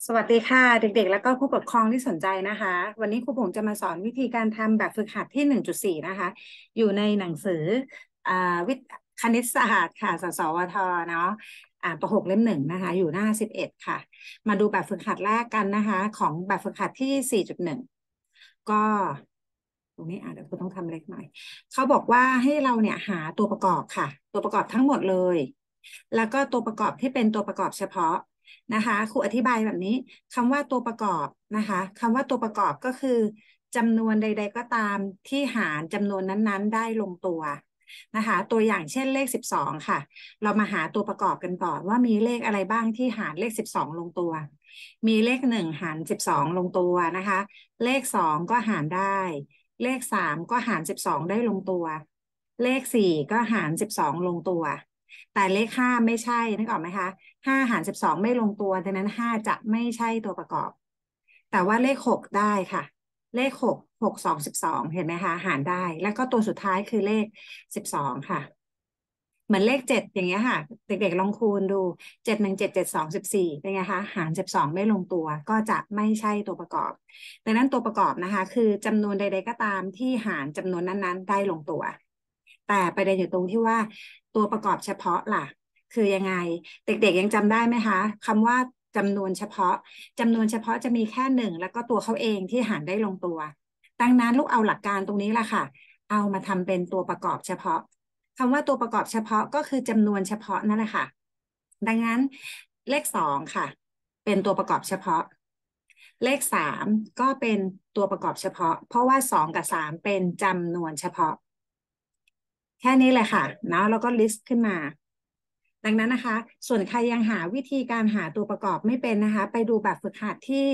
สวัสดีค่ะเด็กๆแล้วก็ผู้ปกครองที่สนใจนะคะวันนี้ครูผงจะมาสอนวิธีการทำแบบฝึกหัดที่1.4นะคะอยู่ในหนังสือวิทย์คณิตศาสตร์ค่ะสสวทเนาะประหกเล่ม 1นะคะอยู่หน้า11ค่ะมาดูแบบฝึกหัดแรกกันนะคะของแบบฝึกหัดที่4.1ก็ตรงนี้เดี๋ยวครูต้องทำเล็กหน่อยเขาบอกว่าให้เราเนี่ยหาตัวประกอบค่ะตัวประกอบทั้งหมดเลยแล้วก็ตัวประกอบที่เป็นตัวประกอบเฉพาะ นะคะครูอธิบายแบบนี้คำว่าตัวประกอบนะคะคำว่าตัวประกอบก็คือจำนวนใดๆก็ตามที่หารจำนวนนั้นๆได้ลงตัวนะคะตัวอย่างเช่นเลข12ค่ะเรามาหาตัวประกอบกันก่อนว่ามีเลขอะไรบ้างที่หารเลข12ลงตัวมีเลข1หาร12ลงตัวนะคะเลข2ก็หารได้เลข3ก็หาร12ได้ลงตัวเลข4ก็หาร12ลงตัวแต่เลข5ไม่ใช่นึกออกไหมคะ 5 หาร 12ไม่ลงตัวดังนั้น5จะไม่ใช่ตัวประกอบแต่ว่าเลข6ได้ค่ะเลข6 6 2 12เห็นไหมคะหารได้แล้วก็ตัวสุดท้ายคือเลข12ค่ะเหมือนเลข7อย่างเงี้ยค่ะเด็กๆลองคูณดู7 1 7 7 2 14เป็นไงคะหาร12ไม่ลงตัวก็จะไม่ใช่ตัวประกอบดังนั้นตัวประกอบนะคะคือจำนวนใดๆก็ตามที่หารจำนวนนั้นๆได้ลงตัวแต่ประเด็นอยู่ตรงที่ว่าตัวประกอบเฉพาะล่ะ คือยังไงเด็กๆยังจำได้ไหมคะคำว่าจำนวนเฉพาะจำนวนเฉพาะจะมีแค่1แล้วก็ตัวเขาเองที่หารได้ลงตัวดังนั้นลูกเอาหลักการตรงนี้แหละค่ะเอามาทำเป็นตัวประกอบเฉพาะคำว่าตัวประกอบเฉพาะก็คือจำนวนเฉพาะนั่นแหละค่ะดังนั้นเลข2ค่ะเป็นตัวประกอบเฉพาะเลข3ก็เป็นตัวประกอบเฉพาะเพราะว่า2กับ3เป็นจำนวนเฉพาะแค่นี้เลยค่ะเนาะแล้วก็ลิสต์ขึ้นมา ดังนั้นนะคะส่วนใครยังหาวิธีการหาตัวประกอบไม่เป็นนะคะไปดูแบบฝึกหัดที่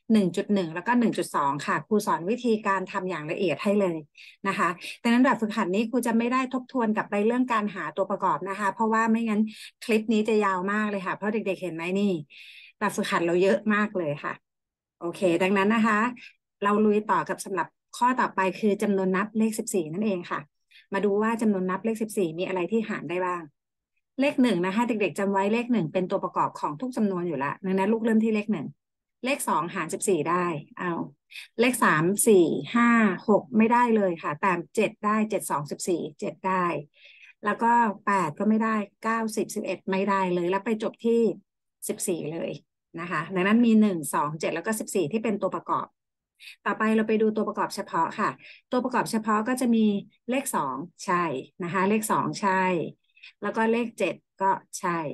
1.1แล้วก็1.2ค่ะครูสอนวิธีการทำอย่างละเอียดให้เลยนะคะดังนั้นแบบฝึกหัดนี้ครูจะไม่ได้ทบทวนกลับไปเรื่องการหาตัวประกอบนะคะเพราะว่าไม่งั้นคลิปนี้จะยาวมากเลยค่ะเพราะเด็กๆเห็นไหมนี่แบบฝึกหัดเราเยอะมากเลยค่ะโอเคดังนั้นนะคะเราลุยต่อกับสำหรับข้อต่อไปคือจำนวนนับเลข14นั่นเองค่ะมาดูว่าจำนวนนับเลข14มีอะไรที่หารได้บ้าง เลขหนึ่งนะคะเด็กๆจำไว้เลขหนึ่งเป็นตัวประกอบของทุกจำนวนอยู่แล้วดังนั้นลูกเริ่มที่เลขหนึ่งเลข2หาร14ได้เอาเลข3 4 5 6ไม่ได้เลยค่ะแต่7ได้7 2 147ได้แล้วก็8ก็ไม่ได้9 10 11ไม่ได้เลยแล้วไปจบที่14เลยนะคะดังนั้นมี1 2 7แล้วก็14ที่เป็นตัวประกอบต่อไปเราไปดูตัวประกอบเฉพาะค่ะตัวประกอบเฉพาะก็จะมีเลข2ใช่นะคะเลข2ใช่ แล้วก็เลข7ก็ใช่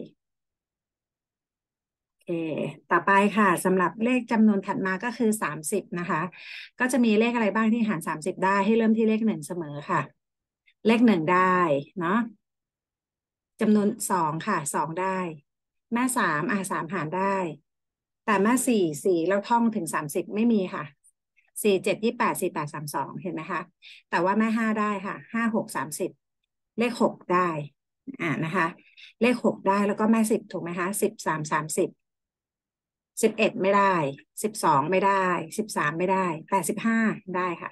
โอเคต่อไปค่ะสำหรับเลขจำนวนถัดมาก็คือ30นะคะก็จะมีเลขอะไรบ้างที่หาร30ได้ให้เริ่มที่เลขหนึ่งเสมอค่ะเลขหนึ่งได้เนาะจำนวน2ค่ะ2ได้แม่33หารได้แต่แม่4เราท่องถึง30ไม่มีค่ะ4 7 2848 32เห็นไหมคะแต่ว่าแม่5ได้ค่ะ5 6 30เลข6ได้นะคะ เลข6ได้แล้วก็แม่10ถูกไหมคะ13 30 11ไม่ได้12ไม่ได้13ไม่ได้แต่15ได้ค่ะ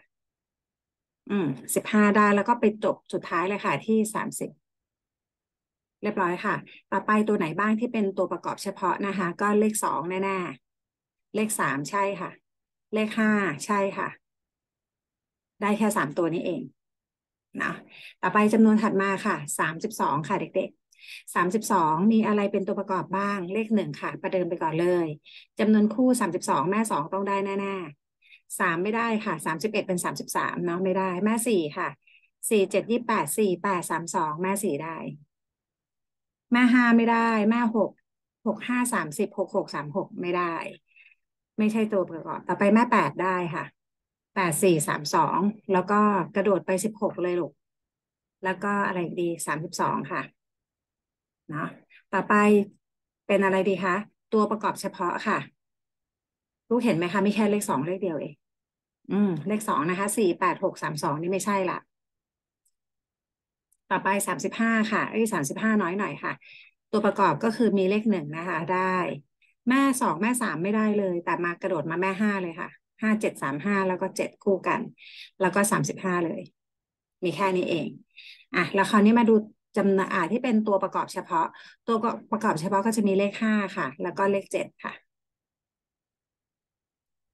15ได้แล้วก็ไปจบสุดท้ายเลยค่ะที่30เรียบร้อยค่ะต่อไปตัวไหนบ้างที่เป็นตัวประกอบเฉพาะนะคะก็เลข2แน่ๆเลข3ใช่ค่ะเลข5ใช่ค่ะได้แค่3 ตัวนี้เองนะต่อไปจำนวนถัดมาค่ะ32ค่ะเด็กๆ32มีอะไรเป็นตัวประกอบบ้างเลข1ค่ะประเดิมไปก่อนเลยจำนวนคู่32แม่2ต้องได้แน่ๆ3ไม่ได้ค่ะ31เป็น33เนาะไม่ได้แม่4ค่ะ4 7 2848 32แม่4ได้แม่5ไม่ได้แม่6 6 5 306 6 36ไม่ได้ไม่ใช่ตัวประกอบต่อไปแม่8ได้ค่ะ84 32แล้วก็กระโดดไป16เลยลูก แล้วก็อะไรอีกดี32ค่ะเนาะต่อไปเป็นอะไรดีคะตัวประกอบเฉพาะค่ะลูกเห็นไหมคะมีแค่เลข2เลขเดียวเองเลข2นะคะ4 8 6 3 2นี่ไม่ใช่ละต่อไป35ค่ะ35น้อยหน่อยค่ะตัวประกอบก็คือมีเลข1นะคะได้แม่2แม่3ไม่ได้เลยแต่มากระโดดมาแม่5เลยค่ะ5735แล้วก็7คู่กันแล้วก็35เลยมีแค่นี้เองแล้วคราวนี้มาดูจำนวนที่เป็นตัวประกอบเฉพาะตัวประกอบเฉพาะก็จะมีเลข5ค่ะแล้วก็เลข7ค่ะ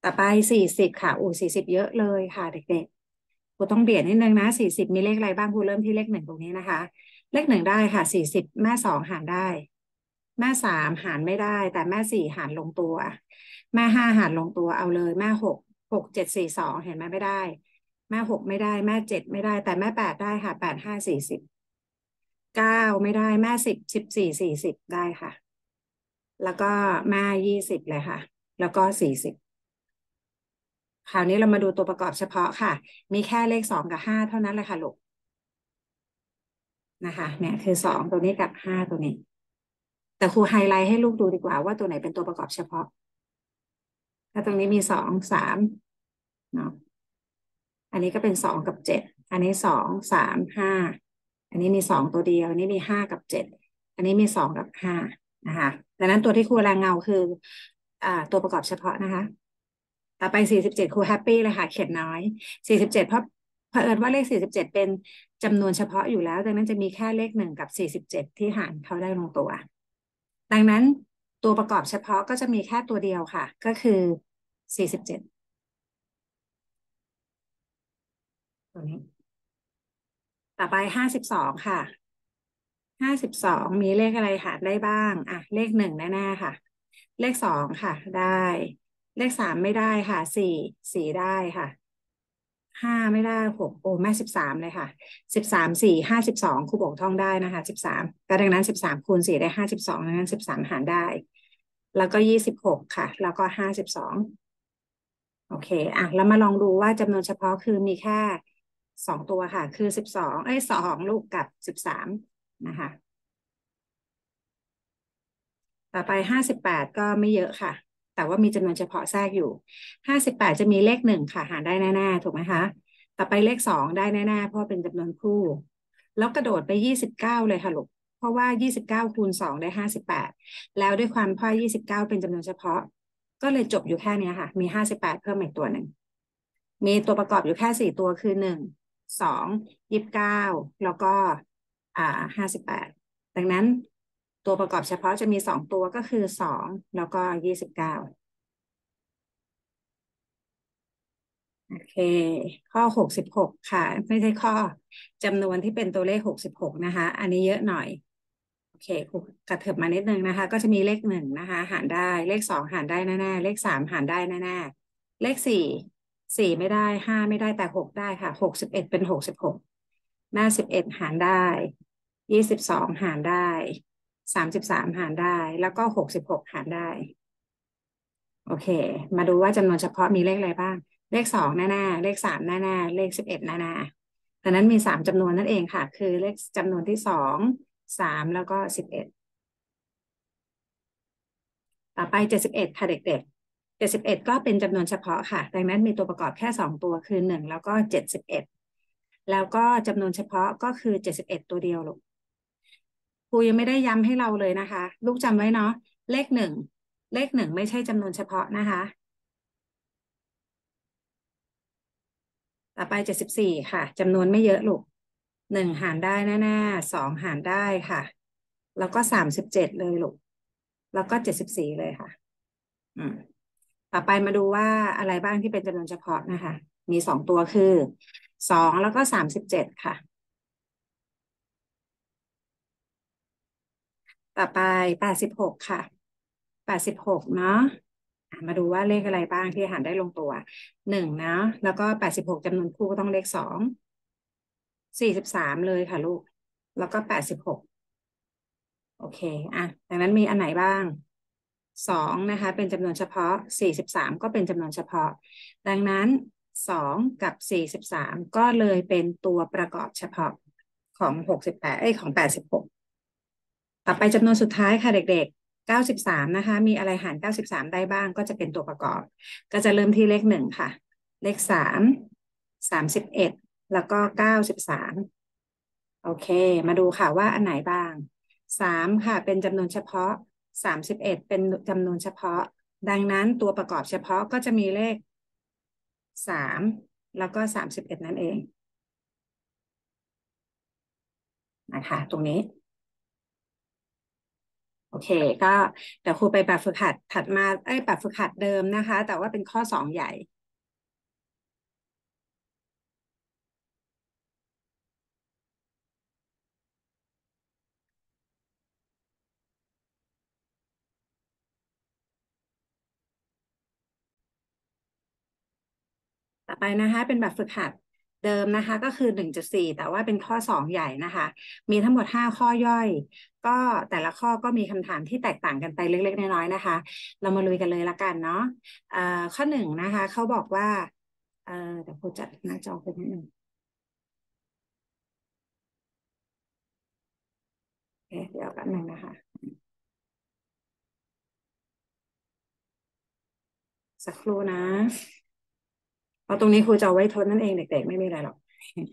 ต่อไป40ค่ะ40เยอะเลยค่ะเด็กๆครูต้องเบียดนิดนึงนะ40มีเลขอะไรบ้างครูเริ่มที่เลขหนึ่งตรงนี้นะคะเลขหนึ่งได้ค่ะ40แม่สองหารได้แม่สามหารไม่ได้แต่แม่สี่หารลงตัวแม่ห้าหารลงตัวเอาเลยแม่6 7 4 2เห็นไหมไม่ได้แม่หกไม่ได้แม่เจ็ดไม่ได้แต่แม่แปดได้ค่ะ8 5 409ไม่ได้แม่10 14 40ได้ค่ะแล้วก็แม่20เลยค่ะแล้วก็40 คราวนี้เรามาดูตัวประกอบเฉพาะค่ะ มีแค่เลข2 กับ 5เท่านั้นเลยค่ะลูกนะคะเนี่ยคือ2ตัวนี้กับ5ตัวนี้แต่ครูไฮไลท์ให้ลูกดูดีกว่าว่าตัวไหนเป็นตัวประกอบเฉพาะถ้าตรงนี้มี2 3เนาะอันนี้ก็เป็น2 กับ 7อันนี้2 3 5อันนี้มี2 ตัวเดียวอันนี้มี5 กับ 7อันนี้มี2 กับ 5นะคะดังนั้นตัวที่ครูแรงเงาคือตัวประกอบเฉพาะนะคะต่อไป47ครูแฮปปี้เลยค่ะเขียนน้อย47เพราะเผอิญว่าเลข47เป็นจำนวนเฉพาะอยู่แล้วดังนั้นจะมีแค่เลข1 กับ 47ที่หารเขาได้ลงตัวดังนั้นตัวประกอบเฉพาะก็จะมีแค่ตัวเดียวค่ะก็คือ47ตัวนี้ต่อไป52ค่ะ52มีเลขอะไรหารได้บ้างอ่ะเลข1แน่ๆค่ะเลข2ค่ะได้เลข3ไม่ได้ค่ะสี่ได้ค่ะ5ไม่ได้6โอ้แม่13เลยค่ะ134 52ครูบอกท่องได้นะคะ13ก็ดังนั้น13 คูณ 4ได้52ดังนั้น13หารได้แล้วก็26ค่ะแล้วก็52โอเคอ่ะแล้วมาลองดูว่าจำนวนเฉพาะคือมีแค่2 ตัวค่ะคือ122ลูกกับ13นะคะ ต่อไป58ก็ไม่เยอะค่ะแต่ว่ามีจำนวนเฉพาะแทรกอยู่58จะมีเลข1ค่ะหารได้แน่ๆถูกไหมคะต่อไปเลข2ได้แน่ๆเพราะเป็นจำนวนคู่แล้วกระโดดไป29เลยค่ะลูกเพราะว่า29 คูณ 2ได้58แล้วด้วยความพ่อ29เป็นจำนวนเฉพาะก็เลยจบอยู่แค่เนี้ยค่ะมี58เพิ่มอีกตัวหนึ่งมีตัวประกอบอยู่แค่4 ตัวคือ1 2 29แล้วก็58 ดังนั้นตัวประกอบเฉพาะจะมี2 ตัวก็คือ2แล้วก็29โอเคข้อ66ค่ะไม่ใช่ข้อจำนวนที่เป็นตัวเลข66นะคะอันนี้เยอะหน่อยโอเคครูกระเถิบมานิดนึงนะคะก็จะมีเลข1นะคะหารได้เลข2หารได้แน่ๆเลข3หารได้แน่ๆเลข4ไม่ได้5ไม่ได้แต่6ได้ค่ะ61เป็น66หน้า11หารได้22หารได้33หารได้แล้วก็66หารได้โอเคมาดูว่าจำนวนเฉพาะมีเลขอะไรบ้างเลข2แน่ๆเลข3แน่ๆเลข11แน่ๆดังนั้นมี3 จำนวนนั่นเองค่ะคือเลขจำนวนที่2 3แล้วก็11ต่อไป71ค่ะเด็กๆ71ก็เป็นจำนวนเฉพาะค่ะดังนั้นมีตัวประกอบแค่2 ตัวคือ1แล้วก็71แล้วก็จำนวนเฉพาะก็คือ71ตัวเดียวลูก ครูยังไม่ได้ย้ำให้เราเลยนะคะลูกจำไว้เนาะเลขหนึ่งเลขหนึ่งไม่ใช่จำนวนเฉพาะนะคะต่อไป74ค่ะจำนวนไม่เยอะลูก1หารได้แน่ๆ2หารได้ค่ะแล้วก็37เลยลูกแล้วก็74เลยค่ะอืมต่อไปมาดูว่าอะไรบ้างที่เป็นจำนวนเฉพาะนะคะมี2 ตัวคือ2แล้วก็37ค่ะต่อไป86ค่ะ86เนาะ มาดูว่าเลขอะไรบ้างที่หารได้ลงตัว1นะแล้วก็86จำนวนคู่ก็ต้องเลข2 43เลยค่ะลูกแล้วก็86โอเคอ่ะดังนั้นมีอันไหนบ้าง2นะคะเป็นจำนวนเฉพาะ43ก็เป็นจำนวนเฉพาะดังนั้น2กับ43ก็เลยเป็นตัวประกอบเฉพาะของ68ของ86ต่อไปจำนวนสุดท้ายค่ะเด็กๆ93นะคะมีอะไรหาร93ได้บ้างก็จะเป็นตัวประกอบก็จะเริ่มที่เลข1ค่ะเลข3 31แล้วก็93โอเคมาดูค่ะว่าอันไหนบ้าง3ค่ะเป็นจำนวนเฉพาะ31เป็นจำนวนเฉพาะดังนั้นตัวประกอบเฉพาะก็จะมีเลข3แล้วก็31นั่นเองนะคะตรงนี้โอเคก็เดี๋ยวครูไปแบบฝึกหัดถัดมาแบบฝึกหัดเดิมนะคะแต่ว่าเป็นข้อสองใหญ่ ต่อไปนะคะเป็นแบบฝึกหัดเดิมนะคะก็คือ1.4แต่ว่าเป็นข้อสองใหญ่นะคะมีทั้งหมด5 ข้อย่อยก็แต่ละข้อก็มีคำถามที่แตกต่างกันไปเล็กๆน้อยๆนะคะเรามาลุยกันเลยละกันเนาะข้อหนึ่งนะคะเขาบอกว่าเดี๋ยวครูจัดหน้าจอเป็นนิดนึงโอเคเดี๋ยวแป๊บนึงนะคะสักครู่นะเพราะตรงนี้ครูจะเอาไว้ทดนั่นเองเด็กๆไม่มีอะไรหรอก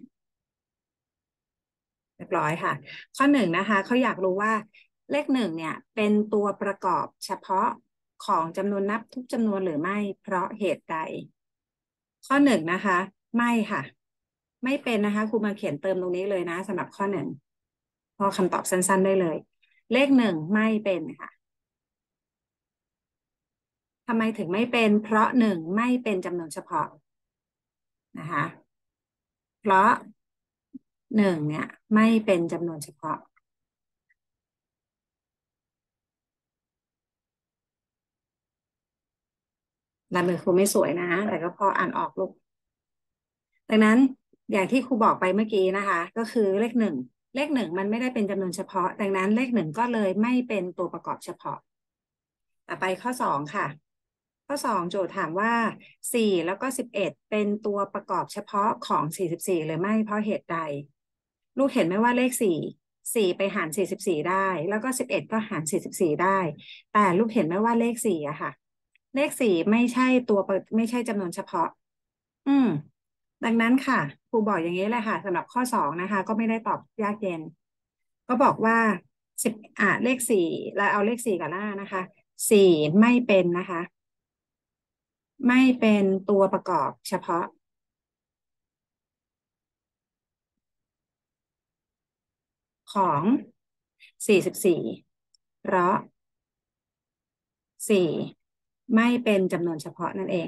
เรียบร้อยค่ะข้อหนึ่งนะคะเขาอยากรู้ว่าเลขหนึ่งเนี่ยเป็นตัวประกอบเฉพาะของจำนวนนับทุกจำนวนหรือไม่เพราะเหตุใดข้อหนึ่งนะคะไม่ค่ะไม่เป็นนะคะครูมาเขียนเติมตรงนี้เลยนะสำหรับข้อหนึ่งพอคำตอบสั้นๆได้เลยเลขหนึ่งไม่เป็นค่ะทำไมถึงไม่เป็นเพราะหนึ่งไม่เป็นจำนวนเฉพาะนะคะเพราะหนึ่งเนี่ยไม่เป็นจำนวนเฉพาะลายมือครูไม่สวยนะแต่ก็พออ่านออกลูก ดังนั้นอย่างที่ครูบอกไปเมื่อกี้นะคะก็คือเลขหนึ่งมันไม่ได้เป็นจำนวนเฉพาะดังนั้นเลขหนึ่งก็เลยไม่เป็นตัวประกอบเฉพาะต่อไปข้อสองค่ะข้อสองโจทย์ถามว่าสี่แล้วก็11เป็นตัวประกอบเฉพาะของ44หรือไม่เพราะเหตุใดลูกเห็นไหมว่าเลขสี่ไปหาร44ได้แล้วก็11ก็หาร44ได้แต่ลูกเห็นไหมว่าเลขสี่อะค่ะเลขสี่ไม่ใช่ไม่ใช่จำนวนเฉพาะ อืมดังนั้นค่ะครูบอกอย่างนี้แหละค่ะสำหรับข้อสองนะคะก็ไม่ได้ตอบยากเย็นก็บอกว่าสิบเลขสี่เราเอาเลขสี่กับหน้านะคะสี่ไม่เป็นนะคะไม่เป็นตัวประกอบเฉพาะของ44เพราะสี่ไม่เป็นจำนวนเฉพาะนั่นเอง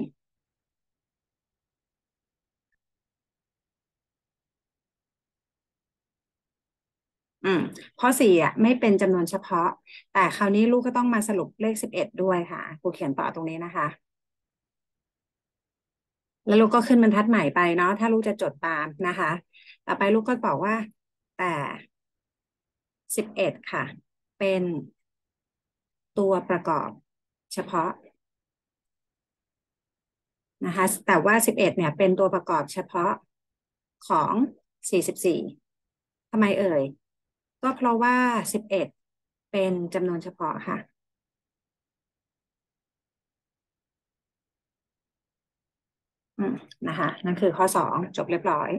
อืมเพราะสี่ไม่เป็นจำนวนเฉพาะแต่คราวนี้ลูกก็ต้องมาสรุปเลข11ด้วยค่ะครูเขียนต่อตรงนี้นะคะ แล้วลูกก็ขึ้นบรรทัดใหม่ไปเนาะถ้าลูกจะจดตามนะคะต่อไปลูกก็บอกว่าแต่11ค่ะเป็นตัวประกอบเฉพาะนะคะแต่ว่า11เนี่ยเป็นตัวประกอบเฉพาะของ44ทำไมเอ่ยก็เพราะว่า11เป็นจำนวนเฉพาะค่ะอืมนะคะนั่นคือข้อ2จบเรียบร้อย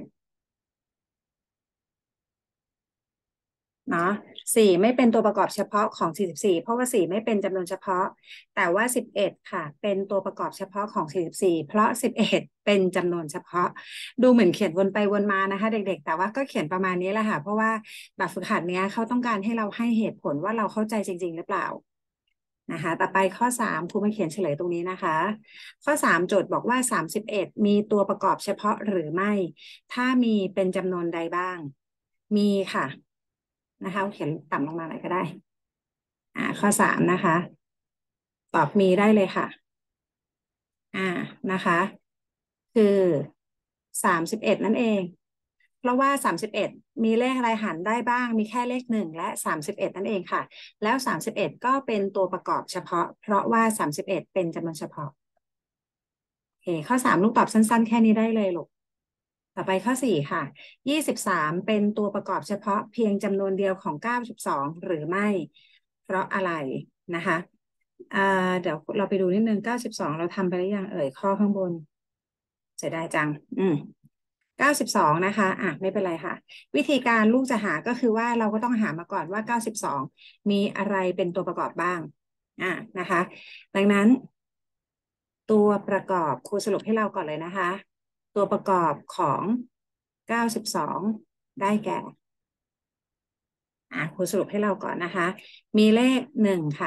เนาะสี่ไม่เป็นตัวประกอบเฉพาะของ44เพราะว่าสี่ไม่เป็นจำนวนเฉพาะแต่ว่า11ค่ะเป็นตัวประกอบเฉพาะของ44เพราะ11เป็นจำนวนเฉพาะดูเหมือนเขียนวนไปวนมานะคะเด็กๆแต่ว่าก็เขียนประมาณนี้แหละค่ะเพราะว่าแบบฝึกหัดเนี้ยเขาต้องการให้เราให้เหตุผลว่าเราเข้าใจจริงๆหรือเปล่านะคะต่อไปข้อ3ครูมาเขียนเฉลยตรงนี้นะคะข้อ3โจทย์บอกว่า31มีตัวประกอบเฉพาะหรือไม่ถ้ามีเป็นจำนวนใดบ้างมีค่ะ นะคะเขียนต่ำลงมาหน่อยก็ได้ข้อ3นะคะตอบมีได้เลยค่ะอ่านะคะคือ31นั่นเองเพราะว่า31มีเลขอะไรหารได้บ้างมีแค่เลข1และ31นั่นเองค่ะแล้ว31ก็เป็นตัวประกอบเฉพาะเพราะว่า31เป็นจำนวนเฉพาะโอเคข้อ3ลูกตอบสั้นๆแค่นี้ได้เลยลูกต่อไปข้อ4ค่ะ23เป็นตัวประกอบเฉพาะเพียงจำนวนเดียวของ92หรือไม่เพราะอะไรนะคะ อ่าเดี๋ยวเราไปดูนิดนึง92เราทำไปหรือยังเอ่ยข้อข้างบนเสียดายจัง92นะคะไม่เป็นไรค่ะวิธีการลูกจะหาก็คือว่าเราก็ต้องหามาก่อนว่า92มีอะไรเป็นตัวประกอบบ้างอ่านะคะดังนั้นตัวประกอบครูสรุปให้เราก่อนเลยนะคะตัวประกอบของ92ได้แก่ครูสรุปให้เราก่อนนะคะ มีเลข1ค่ะ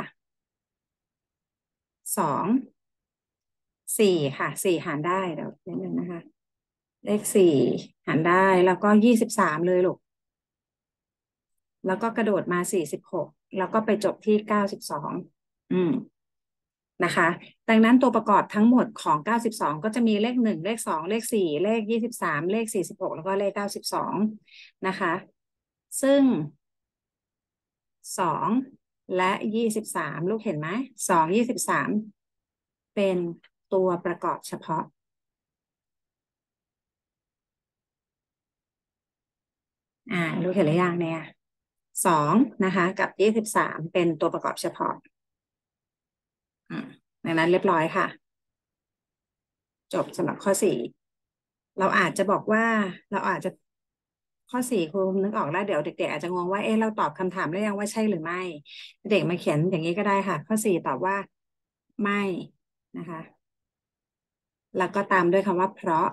2 4ค่ะ4หารได้เดี๋ยวนิดนึงนะคะเลข4หารได้แล้วก็23เลยลูกแล้วก็กระโดดมา46แล้วก็ไปจบที่92อืมนะคะดังนั้นตัวประกอบทั้งหมดของ92ก็จะมีเลข1เลข2เลข4เลข23เลข46แล้วก็เลข92นะคะซึ่ง2และ23ลูกเห็นไหม2 23เป็นตัวประกอบเฉพาะลูกเห็นหรือยังเนี่ย2นะคะกับ23เป็นตัวประกอบเฉพาะอืมดังนั้นเรียบร้อยค่ะจบสำหรับข้อ4เราอาจจะบอกว่าเราอาจจะข้อ4ครูนึกออกแล้วเดี๋ยวเด็กๆอาจจะงงว่าเอ๊ะเราตอบคำถามได้ยังว่าใช่หรือไม่เด็กมาเขียนอย่างนี้ก็ได้ค่ะข้อ4ตอบว่าไม่นะคะแล้วก็ตามด้วยคำว่าเพราะ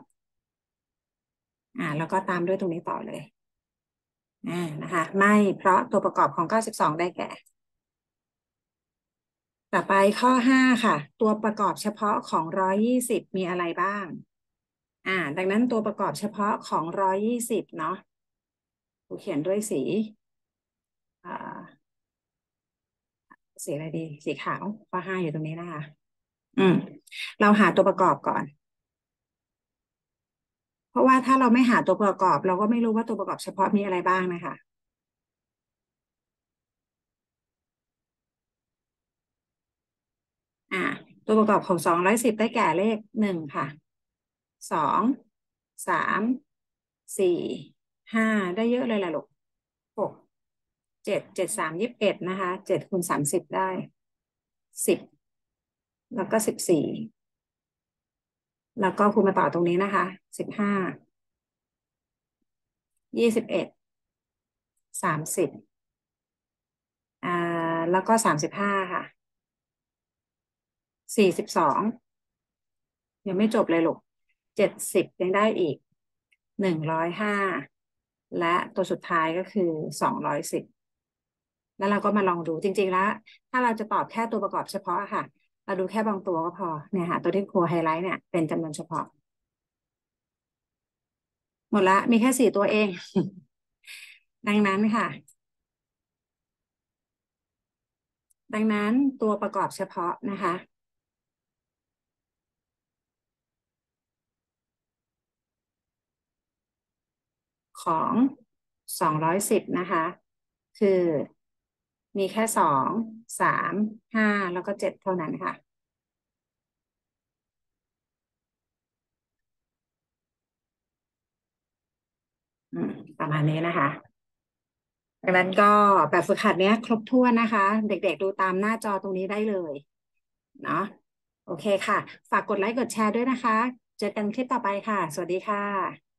แล้วก็ตามด้วยตรงนี้ต่อเลยนะคะไม่เพราะตัวประกอบของ92ได้แก่ต่อไปข้อ5ค่ะตัวประกอบเฉพาะของ120มีอะไรบ้างดังนั้นตัวประกอบเฉพาะของ120เนาะครูเขียนด้วยสีอ่าสีอะไรดีสีขาวข้อ5อยู่ตรงนี้นะคะอืมเราหาตัวประกอบก่อนเพราะว่าถ้าเราไม่หาตัวประกอบเราก็ไม่รู้ว่าตัวประกอบเฉพาะมีอะไรบ้างนะคะอ่าตัวประกอบของ210ได้แก่เลข1ค่ะ2 3 45ได้เยอะเลยแหละลูก67 7 3 21นะคะ7 คูณ 30ได้10แล้วก็14แล้วก็คูณมาต่อตรงนี้นะคะ152130อ่าแล้วก็35ค่ะ42ยังไม่จบเลยลูก70ยังได้อีก105และตัวสุดท้ายก็คือ210แล้วเราก็มาลองดูจริงๆแล้วถ้าเราจะตอบแค่ตัวประกอบเฉพาะค่ะเราดูแค่บางตัวก็พอเนี่ยค่ะตัวที่ครูไฮไลท์เนี่ยเป็นจำนวนเฉพาะหมดละมีแค่4 ตัวเองดังนั้นค่ะดังนั้นตัวประกอบเฉพาะนะคะของ210นะคะคือมีแค่2 3 5แล้วก็7เท่านั้นค่ะอืมประมาณนี้นะคะดังนั้นก็แบบฝึกหัดเนี้ยครบถ้วนนะคะเด็กๆดูตามหน้าจอตรงนี้ได้เลยเนาะโอเคค่ะฝากกดไลค์กดแชร์ด้วยนะคะเจอกันคลิปต่อไปค่ะสวัสดีค่ะ